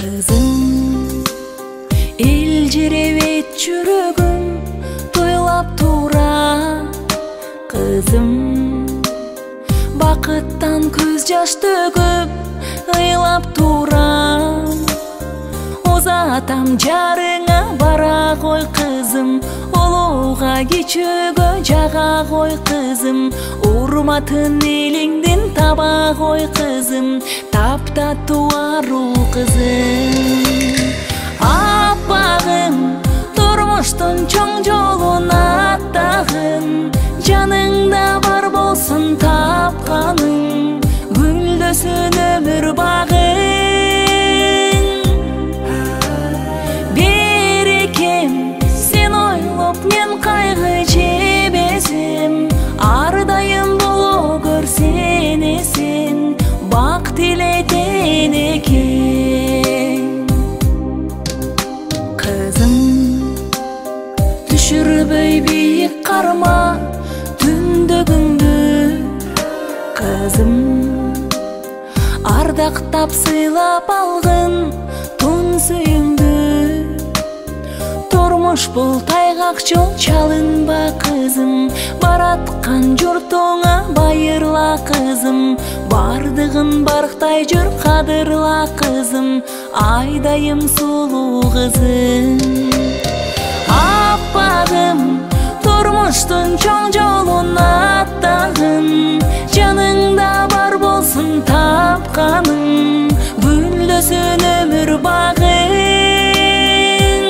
Kızım, eljirebet жүрөгүм тойлап тура. Kızım, бакыттан көз жаш төгүп ыйлап турам. Озатам жарыңа бара кой кызым, улууга кичүүгө жага кой кызым, урматын элиңдин таба кой кызым, таптаттуу аруу кызым. Аппагым, турмуштун чоң жолун аттагын, жаныңда бар болсун тапканың, гүлдөсүн өмүр багың. Берекем, сен ойлоп мен кайгы жебесем, ар дайым боло көрсен эсен, бак тилетен экен. Кызым, түшүрбөй бийик карма түндөгүңдү. Кызым, ардактап сыйлап алгын тун сүйүңдү. Турмуш бул тайгак жол, чалынба кызым, бараткан журтуңа байырла кызым, бардыгын барктай жүр кадырла кызым, айдайым сулуу кызым. Аппагым, турмуштун чоң жолун аттагын, жаныңда бар болсун тапканың, гүлдөсүн өмүр багың.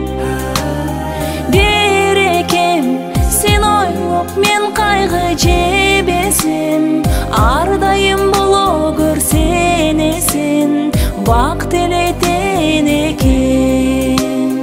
Берекем, сен ойлоп мен кайгы жебесем, ар дайым боло көрсен эсен, бак тилетен экен.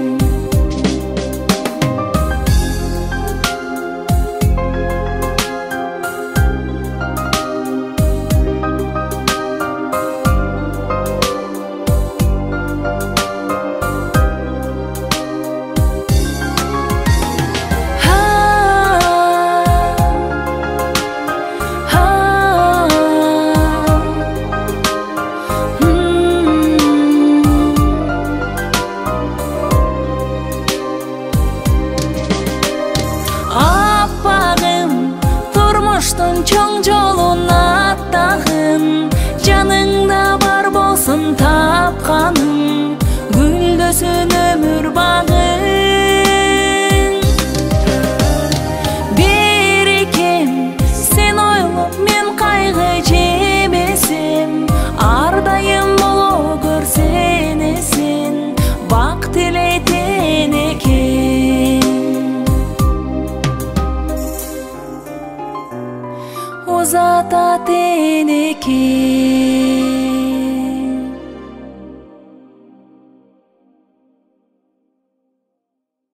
Турмуштун чоң жолун аттагын, жаныңда бар болсун тапканың, гүлдөсүн өмүр багың. Берекем, сен ойлоп мен кайгы жебесем, ар дайым боло көрсен эсен, бак тилетен экен. Озататын экен.